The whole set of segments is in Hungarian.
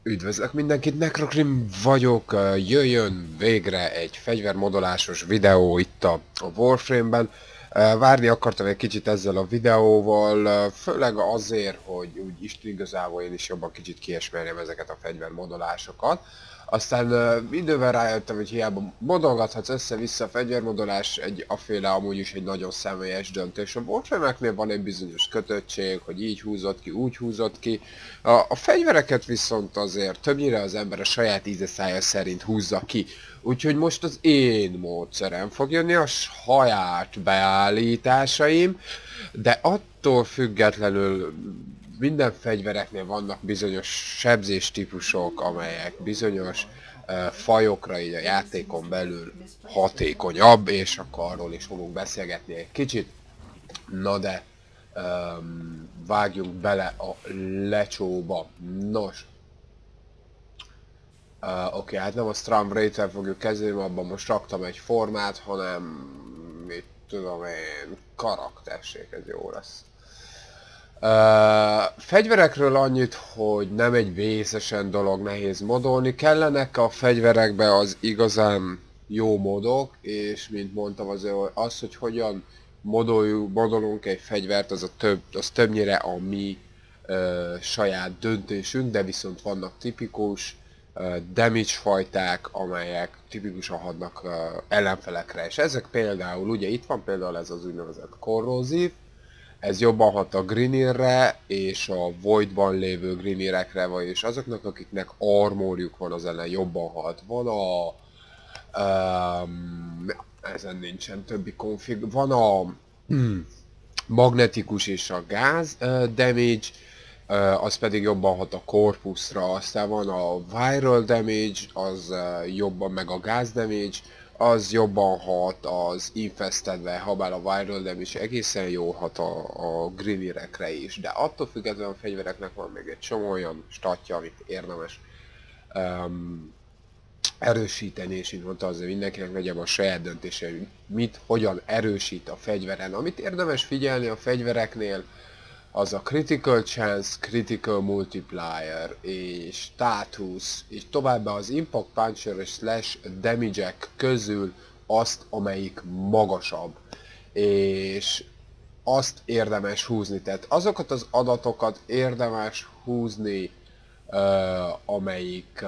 Üdvözlök mindenkit, Necrokrim vagyok, jöjjön végre egy fegyvermodolásos videó itt a Warframe-ben. Várni akartam egy kicsit ezzel a videóval, főleg azért, hogy úgy igazából én is jobban kicsit kiismerjem ezeket a fegyvermodolásokat. Aztán idővel rájöttem, hogy hiába modolgathatsz össze-vissza a fegyvermodolás, aféle amúgy is egy nagyon személyes döntés. A Warframe-eknél van egy bizonyos kötöttség, hogy így húzott ki, úgy húzott ki. A fegyvereket viszont azért többnyire az ember a saját íze-szája szerint húzza ki. Úgyhogy most az én módszerem fog jönni, a saját beállításaim, de attól függetlenül minden fegyvereknél vannak bizonyos sebzéstípusok, amelyek bizonyos fajokra így a játékon belül hatékonyabb, és akkor arról is fogunk beszélgetni egy kicsit. Na de vágjunk bele a lecsóba. Nos, oké, hát nem a Strum Rate-tel fogjuk kezdeni, abban most raktam egy formát, hanem mit tudom én, karakterség, ez jó lesz. Fegyverekről annyit, hogy nem egy vészesen dolog nehéz modolni, kellenek a fegyverekbe az igazán jó modok, és mint mondtam az, hogy hogyan modolunk egy fegyvert, az többnyire a mi saját döntésünk, de viszont vannak tipikus damage fajták, amelyek tipikusan hatnak ellenfelekre, és ezek például, ugye itt van például ez az úgynevezett korrózív, ez jobban hat a Grineerre és a Voidban lévő Grineerekre, vagyis azoknak, akiknek armorjuk van, az ellen jobban hat. Van a... ezen nincsen többi config. Van a magnetikus és a gáz damage, az pedig jobban hat a korpuszra. Aztán van a viral damage, az jobban, meg a gáz damage, az jobban hat az infestedve, habár a viral damage egészen jó hat a Grineerekre is, de attól függetlenül a fegyvereknek van még egy csomó olyan statja, amit érdemes erősíteni, és így mondta, azért mindenkinek legyen a saját döntése, hogy hogyan erősít a fegyveren. Amit érdemes figyelni a fegyvereknél, az a Critical Chance, Critical Multiplier és Status, és továbbá az Impact Puncher és Slash damage-ek közül azt, amelyik magasabb. És azt érdemes húzni, tehát azokat az adatokat érdemes húzni, amelyik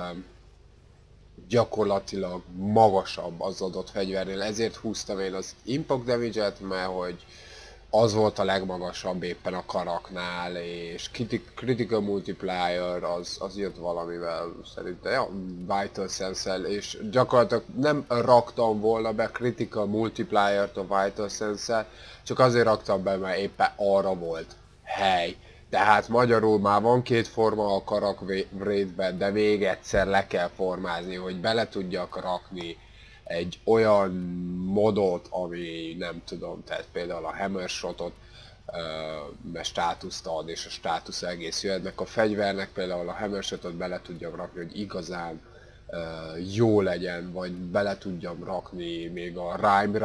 gyakorlatilag magasabb az adott fegyvernél. Ezért húztam én az Impact Damage-et, mert hogy az volt a legmagasabb éppen a karaknál, és Critical Multiplier az jött valamivel, szerintem, ja, Vital Sense-el, és gyakorlatilag nem raktam volna be Critical Multiplier-t a Vital Sense-el, csak azért raktam be, mert éppen arra volt hely. Tehát magyarul már van két forma a karak rate-ben, de még egyszer le kell formázni, hogy bele tudjak rakni egy olyan modot, ami nem tudom, tehát például a Hammer Shotot, mert státuszt ad, és a státusz egész jöhetnek a fegyvernek, például a Hammer Shotot bele tudjam rakni, hogy igazán jó legyen, vagy bele tudjam rakni még a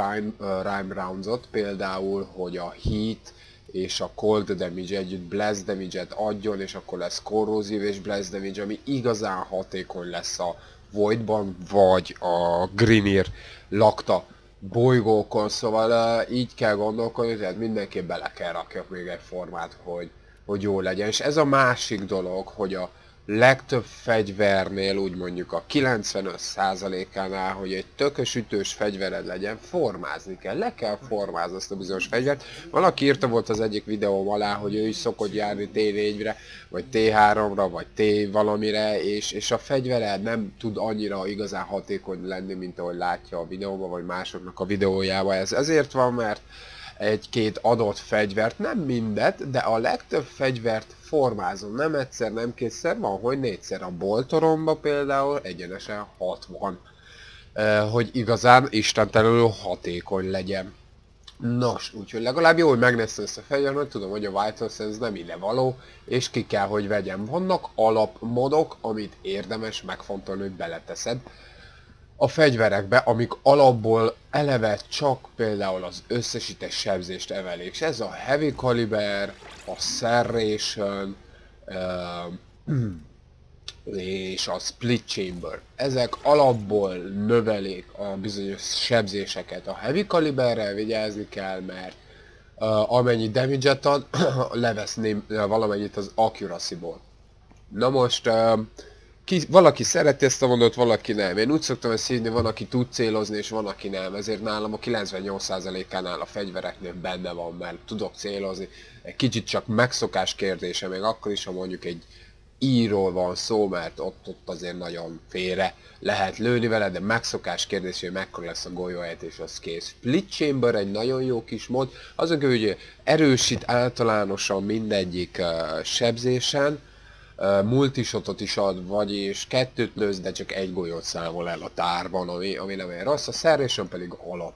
Rime Rounds-ot, például, hogy a Heat és a Cold Damage együtt Blast Damage-et adjon, és akkor lesz Corrosive és Blast Damage, ami igazán hatékony lesz a Voidban, vagy a Grineer lakta bolygókon, szóval így kell gondolkodni, tehát mindenképp bele kell rakjak még egy formát, hogy jó legyen. És ez a másik dolog, hogy a legtöbb fegyvernél, úgy mondjuk a 95%-ánál, hogy egy tökös ütős fegyvered legyen, formázni kell, le kell formázni azt a bizonyos fegyvert. Valaki írta volt az egyik videóm alá, hogy ő is szokott járni T4-re, vagy T3-ra, vagy T valamire, és a fegyvere nem tud annyira igazán hatékony lenni, mint ahogy látja a videóban, vagy másoknak a videójában. Ez ezért van, mert egy-két adott fegyvert, nem mindet, de a legtöbb fegyvert formázom, nem egyszer, nem kétszer, van, hogy négyszer. A boltoromba például egyenesen 60, hogy igazán istentelenül hatékony legyen. Nos, úgyhogy legalább jó, hogy megnéztem ezt a fegyvert, mert tudom, hogy a Vital Sense nem ide való, és ki kell, hogy vegyem. Vannak alapmodok, amit érdemes megfontolni, hogy beleteszed a fegyverekbe, amik alapból eleve csak például az összesítés sebzést emelik. És ez a Heavy Caliber, a Serration, és a split chamber. Ezek alapból növelik a bizonyos sebzéseket. A heavy kaliberrel vigyázni kell, mert amennyi damage-et ad, levesz valamennyit az accuracy-ból. Na most, valaki szereti ezt a mondatot, valaki nem. Én úgy szoktam ezt hívni, van aki tud célozni, és van aki nem. Ezért nálam a 98%-ánál a fegyvereknél benne van, mert tudok célozni. Egy kicsit csak megszokás kérdése, még akkor is, ha mondjuk egy íról van szó, mert ott azért nagyon félre lehet lőni vele, de megszokás kérdés, hogy mekkora lesz a golyóhelyet, és az kész. Split Chamber egy nagyon jó kis mod, azon kívül, hogy erősít általánosan mindegyik sebzésen, multishotot is ad, vagyis kettőt lősz, de csak egy golyót számol el a tárban, ami nem olyan rossz, a Serration pedig alap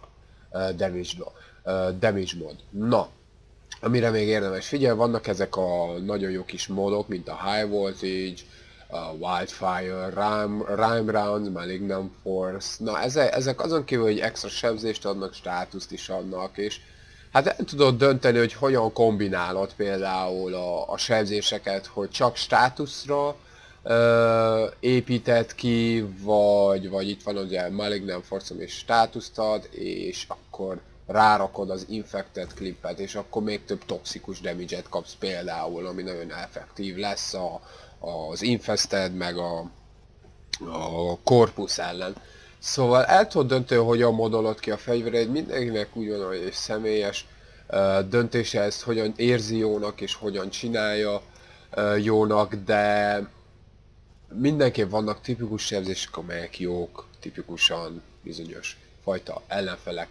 damage mod. Na, amire még érdemes figyelni, vannak ezek a nagyon jó kis módok, mint a High Voltage, a Wildfire, Rime Rounds, Malignant Force. Na ezek azon kívül, hogy extra sebzést adnak, státuszt is adnak, és hát el tudod dönteni, hogy hogyan kombinálod például a sebzéseket, hogy csak státuszra építed ki, vagy itt van ugye Malignant Force, és státuszt ad, és akkor rárakod az infected clippet, és akkor még több toxikus damage-et kapsz például, ami nagyon effektív lesz az infested, meg a corpus ellen. Szóval el tudod dönteni, hogy hogyan modolod ki a fegyvereid, mindenkinek úgy van, hogy személyes döntése ezt, hogyan érzi jónak és hogyan csinálja jónak, de mindenképp vannak tipikus sebzések, amelyek jók, tipikusan bizonyos fajta ellenfelek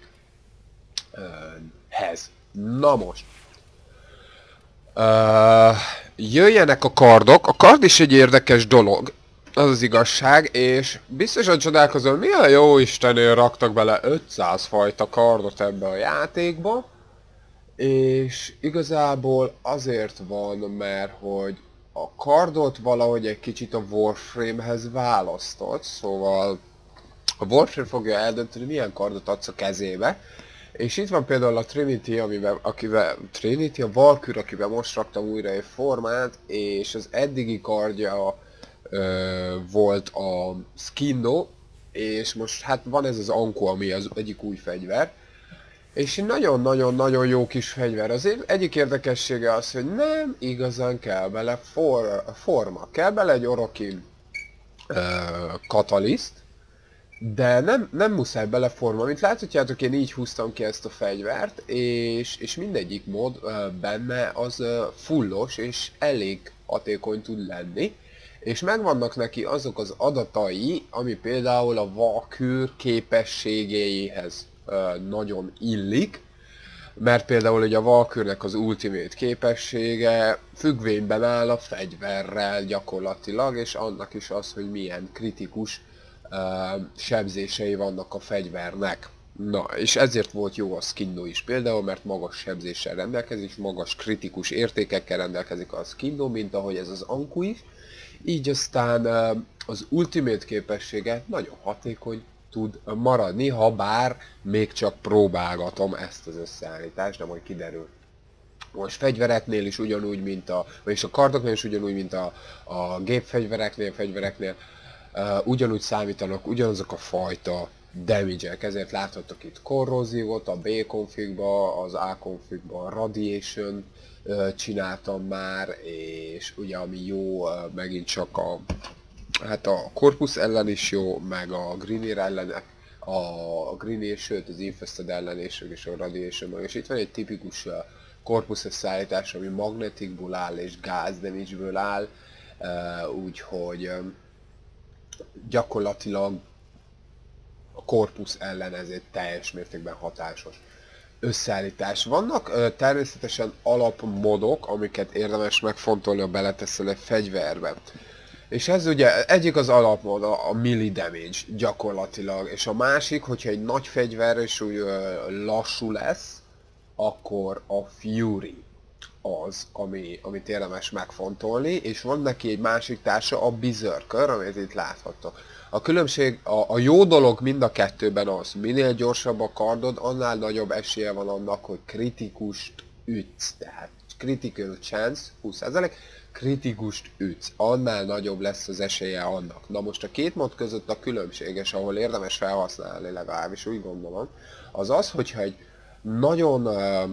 hez. Na most. Jöjjenek a kardok. A kard is egy érdekes dolog. Az az igazság, és biztosan csodálkozom, mi a jó Istenért raktak bele 500 fajta kardot ebbe a játékba. És igazából azért van, mert hogy a kardot valahogy egy kicsit a Warframe-hez választott, szóval a Warframe fogja eldönteni, milyen kardot adsz a kezébe. És itt van például a Trinity, a Valkyr, akivel most raktam újra egy formát, és az eddigi kardja volt a Skindo, és most hát van ez az Anko, ami az egyik új fegyver. És nagyon-nagyon-nagyon jó kis fegyver. Az egyik érdekessége az, hogy nem igazán kell bele forma. Kell bele egy Orokin kataliszt, de nem muszáj bele forma. Mint láthatjátok, én így húztam ki ezt a fegyvert, és mindegyik mod benne az fullos, és elég hatékony tud lenni. És megvannak neki azok az adatai, ami például a Valkyr képességeihez nagyon illik, mert például ugye a Valkyrnek az ultimate képessége függvényben áll a fegyverrel gyakorlatilag, és annak is az, hogy milyen kritikus sebzései vannak a fegyvernek. Na, és ezért volt jó a Skindo is például, mert magas sebzéssel rendelkezik, magas kritikus értékekkel rendelkezik a Skindo, mint ahogy ez az Anku is. Így aztán az ultimate képessége nagyon hatékony tud maradni, ha bár még csak próbálgatom ezt az összeállítást, de majd kiderül. Most fegyvereknél is ugyanúgy, mint vagyis a kardoknél is ugyanúgy, mint a gépfegyvereknél, ugyanúgy számítanak ugyanazok a fajta damage-ek, ezért láthatok itt korrózívot, a B configba, az A configba, a radiation csináltam már, és ugye ami jó, megint csak hát a Corpus ellen is jó, meg a Grineer ellen, a Grineer, sőt az Infested ellen és a Radiation mag. És itt van egy tipikus Corpus összeállítás, ami magnetikból áll és gáz damage-ből áll, úgyhogy gyakorlatilag a Corpus ellen ez egy teljes mértékben hatásos összeállítás. Vannak természetesen alapmodok, amiket érdemes megfontolni, ha beleteszel egy fegyverbe. És ez ugye egyik az alapmód, a melee damage gyakorlatilag, és a másik, hogyha egy nagy fegyver és úgy lassú lesz, akkor a Fury az, amit érdemes megfontolni, és van neki egy másik társa, a Berserker, amit itt láthattok. A különbség, a jó dolog mind a kettőben az, minél gyorsabb a kardod, annál nagyobb esélye van annak, hogy kritikust ütsz, tehát critical chance 20%, kritikust ütsz, annál nagyobb lesz az esélye annak. Na most a két mod között a különbséges, ahol érdemes felhasználni, legalábbis úgy gondolom, az az, hogyha egy nagyon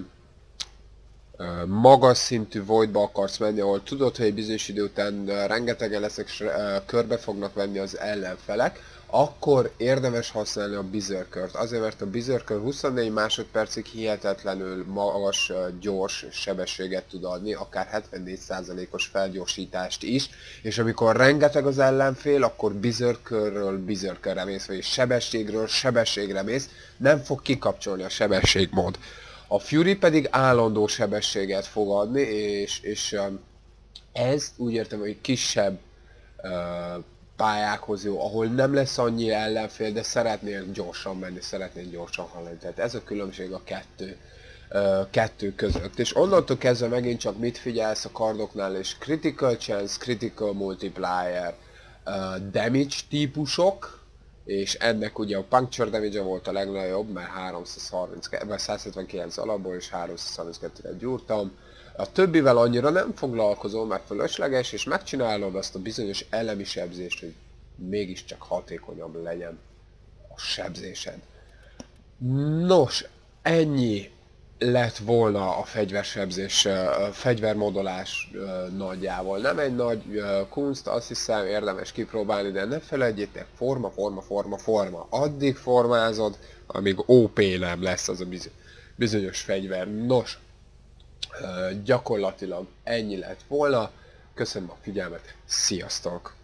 magas szintű voidba akarsz menni, ahol tudod, hogy egy bizonyos idő után rengetegen leszek, és körbe fognak venni az ellenfelek, akkor érdemes használni a Berserkert. Azért, mert a Berserker 24 másodpercig hihetetlenül magas, gyors sebességet tud adni, akár 74%-os felgyorsítást is, és amikor rengeteg az ellenfél, akkor Berserkerről Berserkerre mész, vagy sebességről sebességre mész, nem fog kikapcsolni a sebességmód. A Fury pedig állandó sebességet fog adni, és ez úgy értem, hogy kisebb pályákhoz jó, ahol nem lesz annyi ellenfél, de szeretnél gyorsan menni, szeretnél gyorsan haladni. Tehát ez a különbség a kettő között. És onnantól kezdve megint csak mit figyelsz a kardoknál, és Critical Chance, Critical Multiplier, Damage típusok, és ennek ugye a Puncture Damage volt a legnagyobb, mert 179 alapból és 332-re gyúrtam. A többivel annyira nem foglalkozom, mert fölösleges, és megcsinálod azt a bizonyos elemi sebzést, hogy mégiscsak hatékonyabb legyen a sebzésed. Nos, ennyi lett volna a fegyversebzés, fegyvermodolás nagyjából. Nem egy nagy kunst, azt hiszem érdemes kipróbálni, de ne felejtjétek, forma. Addig formázod, amíg OP nem lesz az a bizonyos fegyver. Nos, gyakorlatilag ennyi lett volna. Köszönöm a figyelmet, sziasztok!